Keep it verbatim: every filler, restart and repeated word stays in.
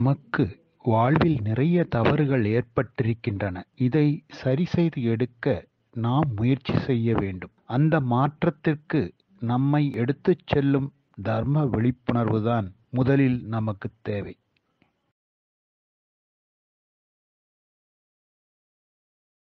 நமக்கு வாழ்வில் நிறைய தவறுகள் ஏற்பட்டிருக்கின்றன. இதை சரி செய்து எடுக்க நாம் முயற்சி செய்ய வேண்டும். அந்த மாற்றத்திற்கு நம்மை எடுத்துச் செல்லும் தர்ம விழிப்புணர்வுதான் முதலில் நமக்கு தேவை.